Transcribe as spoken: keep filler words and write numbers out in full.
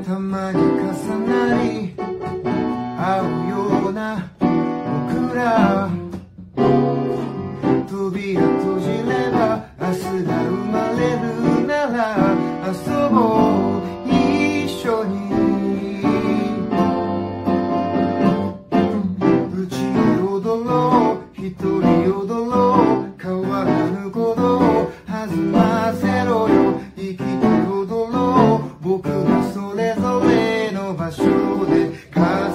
たまに重なり合うような僕ら、扉閉じれば明日が生まれるなら遊ぼう一緒に。うち踊ろう一人踊ろう変わらぬことを弾ませろよ。生きて踊ろう僕がそれぞれの場所で